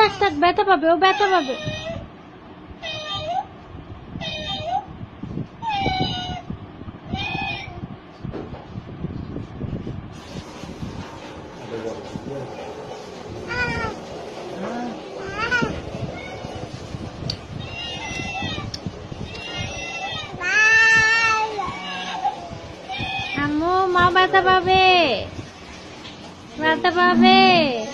থাক থাক, ব্যথা পাবে, ও ব্যথা পাবে। আম্মু, মা ব্যথা পাবে, ব্যথা পাবে।